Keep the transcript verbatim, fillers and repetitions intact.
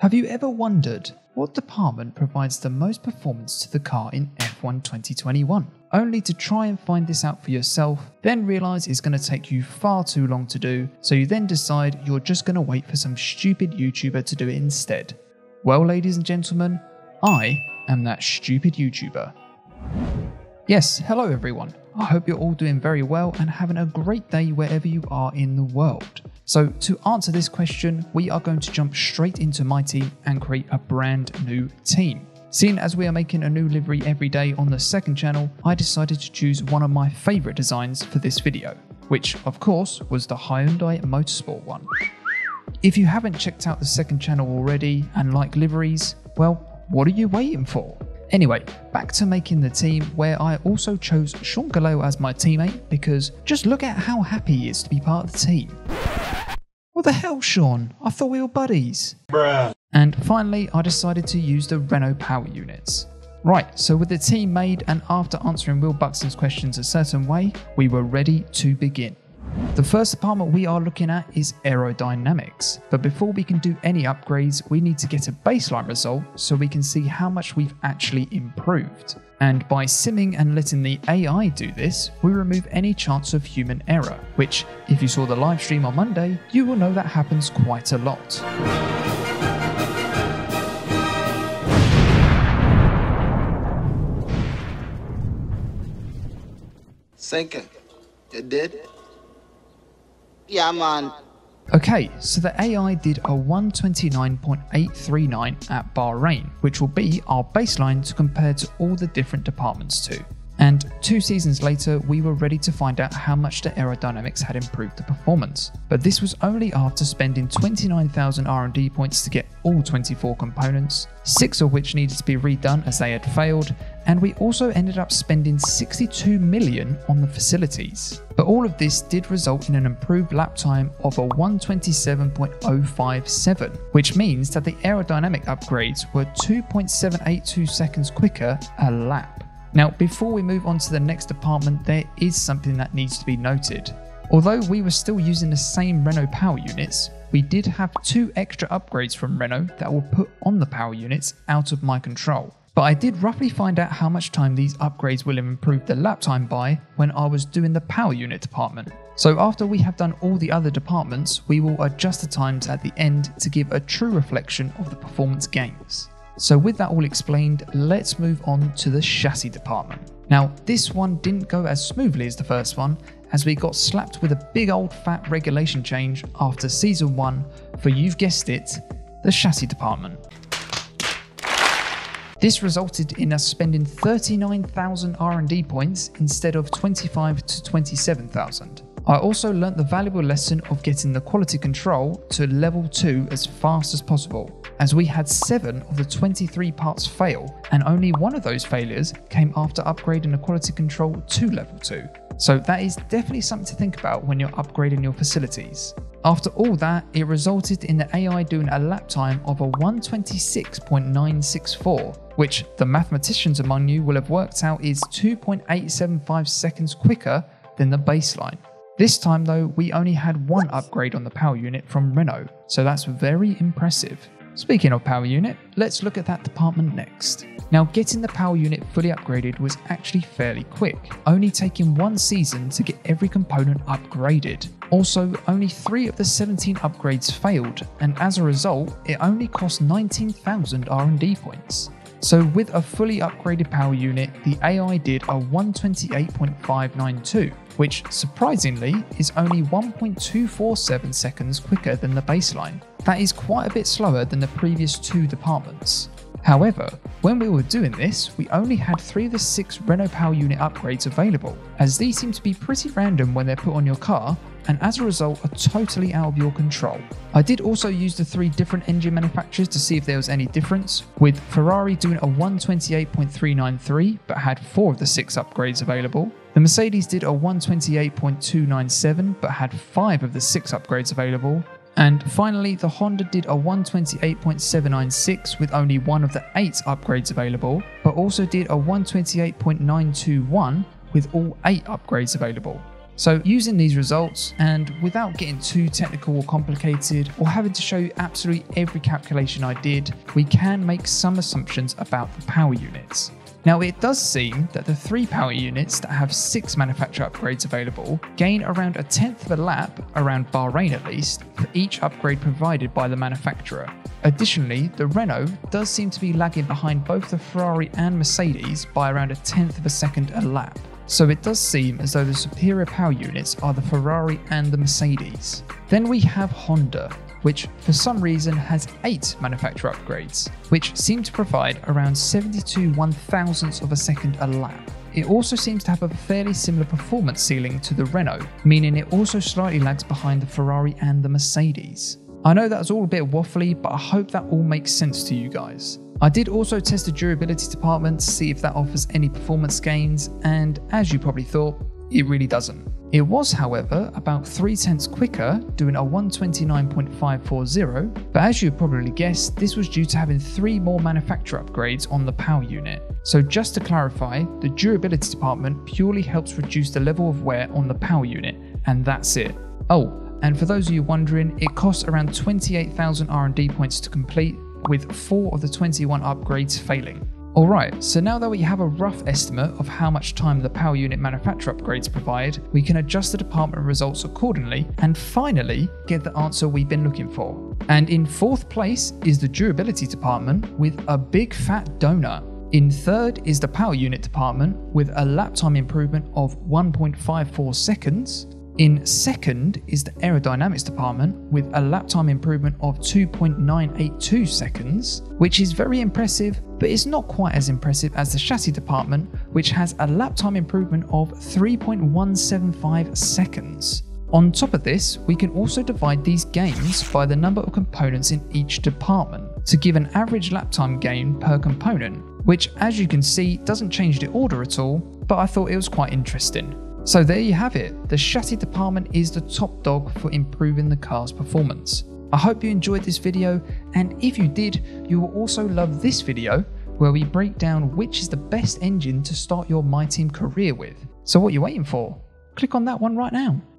Have you ever wondered what department provides the most performance to the car in F one twenty twenty-one? Only to try and find this out for yourself, then realise it's going to take you far too long to do, so you then decide you're just going to wait for some stupid YouTuber to do it instead. Well, ladies and gentlemen, I am that stupid YouTuber. Yes, hello everyone. I hope you're all doing very well and having a great day wherever you are in the world. So to answer this question, we are going to jump straight into my team and create a brand new team. Seeing as we are making a new livery every day on the second channel, I decided to choose one of my favourite designs for this video, which of course was the Hyundai Motorsport one. If you haven't checked out the second channel already and like liveries, well, what are you waiting for? Anyway, back to making the team, where I also chose Sean Galeo as my teammate because just look at how happy he is to be part of the team. What the hell, Sean? I thought we were buddies. Bruh. And finally, I decided to use the Renault power units. Right, so with the team made and after answering Will Buxton's questions a certain way, we were ready to begin. The first department we are looking at is aerodynamics, but before we can do any upgrades, we need to get a baseline result so we can see how much we've actually improved. And by simming and letting the A I do this, we remove any chance of human error, which, if you saw the live stream on Monday, you will know that happens quite a lot. Sinking. You did? Yeah, man. Okay, so the A I did a one twenty-nine point eight three nine at Bahrain, which will be our baseline to compare to all the different departments to. And two seasons later, we were ready to find out how much the aerodynamics had improved the performance. But this was only after spending twenty-nine thousand R and D points to get all twenty-four components, six of which needed to be redone as they had failed, and we also ended up spending sixty-two million on the facilities. But all of this did result in an improved lap time of a one twenty-seven point oh five seven, which means that the aerodynamic upgrades were two point seven eight two seconds quicker a lap. Now, before we move on to the next department, there is something that needs to be noted. Although we were still using the same Renault power units, we did have two extra upgrades from Renault that were put on the power units out of my control. But I did roughly find out how much time these upgrades will have improved the lap time by when I was doing the power unit department. So after we have done all the other departments, we will adjust the times at the end to give a true reflection of the performance gains. So with that all explained, let's move on to the chassis department. Now, this one didn't go as smoothly as the first one, as we got slapped with a big old fat regulation change after season one for, you've guessed it, the chassis department. This resulted in us spending thirty-nine thousand R and D points instead of twenty-five to twenty-seven thousand. I also learnt the valuable lesson of getting the quality control to level two as fast as possible, as we had seven of the twenty-three parts fail, and only one of those failures came after upgrading the quality control to level two. So that is definitely something to think about when you're upgrading your facilities. After all that, it resulted in the A I doing a lap time of a one twenty-six point nine six four, which the mathematicians among you will have worked out is two point eight seven five seconds quicker than the baseline. This time though, we only had one upgrade on the power unit from Renault, so that's very impressive. Speaking of power unit, let's look at that department next. Now, getting the power unit fully upgraded was actually fairly quick, only taking one season to get every component upgraded. Also, only three of the seventeen upgrades failed, and as a result, it only cost nineteen thousand R and D points. So with a fully upgraded power unit, the A I did a one twenty-eight point five nine two, which surprisingly is only one point two four seven seconds quicker than the baseline. That is quite a bit slower than the previous two departments. However, when we were doing this, we only had three of the six Renault power unit upgrades available, as these seem to be pretty random when they're put on your car, and as a result are totally out of your control. I did also use the three different engine manufacturers to see if there was any difference, with Ferrari doing a one twenty-eight point three nine three but had four of the six upgrades available. The Mercedes did a one twenty-eight point two nine seven but had five of the six upgrades available. And finally, the Honda did a one twenty-eight point seven nine six with only one of the eight upgrades available, but also did a one twenty-eight point nine two one with all eight upgrades available. So using these results, and without getting too technical or complicated or having to show you absolutely every calculation I did, we can make some assumptions about the power units. Now it does seem that the three power units that have six manufacturer upgrades available gain around a tenth of a lap, around Bahrain at least, for each upgrade provided by the manufacturer. Additionally, the Renault does seem to be lagging behind both the Ferrari and Mercedes by around a tenth of a second a lap. So it does seem as though the superior power units are the Ferrari and the Mercedes. Then we have Honda, which for some reason has eight manufacturer upgrades, which seem to provide around seventy-two one thousandths of a second a lap. It also seems to have a fairly similar performance ceiling to the Renault, meaning it also slightly lags behind the Ferrari and the Mercedes. I know that's all a bit waffly, but I hope that all makes sense to you guys. I did also test the durability department to see if that offers any performance gains, and as you probably thought, it really doesn't. It was, however, about three tenths quicker, doing a one twenty-nine point five four zero, but as you probably guessed, this was due to having three more manufacturer upgrades on the power unit. So just to clarify, the durability department purely helps reduce the level of wear on the power unit, and that's it. Oh, and for those of you wondering, it costs around twenty-eight thousand R and D points to complete, with four of the twenty-one upgrades failing. Alright, so now that we have a rough estimate of how much time the power unit manufacturer upgrades provide, we can adjust the department results accordingly and finally get the answer we've been looking for. And in fourth place is the durability department with a big fat donut. In third is the power unit department with a lap time improvement of one point five four seconds. In second is the aerodynamics department with a lap time improvement of two point nine eight two seconds, which is very impressive, but it's not quite as impressive as the chassis department, which has a lap time improvement of three point one seven five seconds. On top of this, we can also divide these gains by the number of components in each department to give an average lap time gain per component, which as you can see doesn't change the order at all, but I thought it was quite interesting. So there you have it, the chassis department is the top dog for improving the car's performance. I hope you enjoyed this video, and if you did, you will also love this video where we break down which is the best engine to start your My Team career with. So what are you waiting for? Click on that one right now.